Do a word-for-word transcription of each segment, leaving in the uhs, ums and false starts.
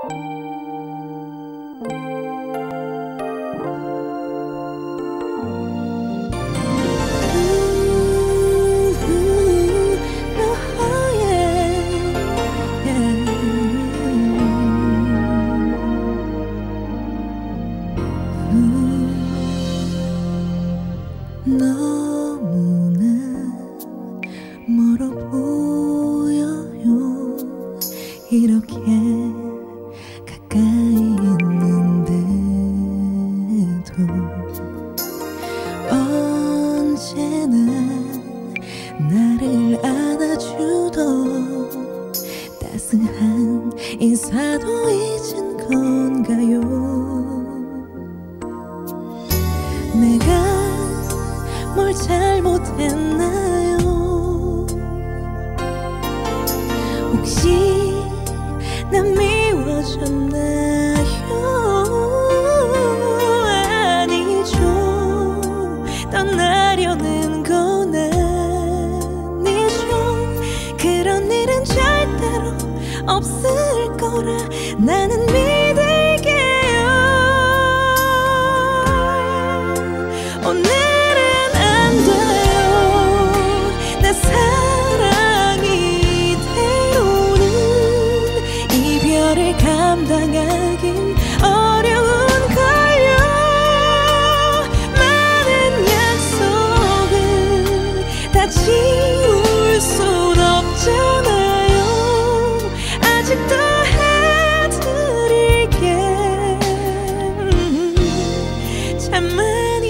너무나 멀어 보여요. 이렇게 가까이 있는데도 언제나 나를 안아주던 따스한 인사도 잊은 건가요? 내가 뭘 잘못했나요? 혹시 난 미워졌나요? 아니죠. 떠나려는 건 아니죠. 그런 일은 절대로 없을 거라 나는 믿을게요. 오늘 사랑이 때로는 이별을 감당하긴 어려운걸요. 많은 약속을 다 지울 순 없잖아요. 아직도 해드릴게. 참 많이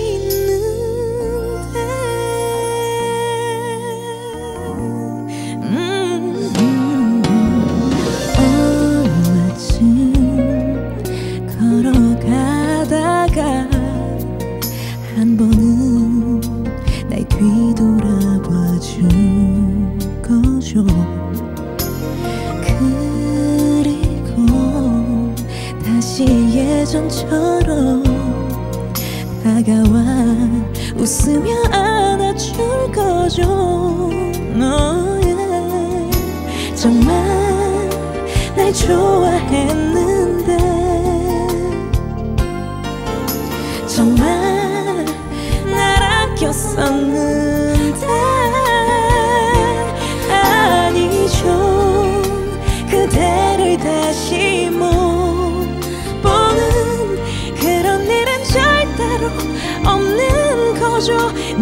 한 번은 날 뒤돌아봐 준 거죠. 그리고 다시 예전처럼 다가와 웃으며 안아줄 거죠. oh, yeah. 정말 날 좋아했는데 정말 날 아꼈었는데 아니죠. 그대를 다시 못 보는 그런 일은 절대로 없는 거죠.